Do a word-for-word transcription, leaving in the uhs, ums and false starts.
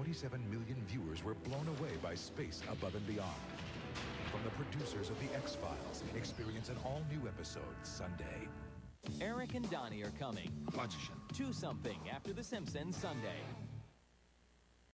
twenty-seven million viewers were blown away by space above and beyond. From the producers of The X-Files, experience an all-new episode Sunday. Eric and Donnie are coming Watch it. to something after The Simpsons Sunday.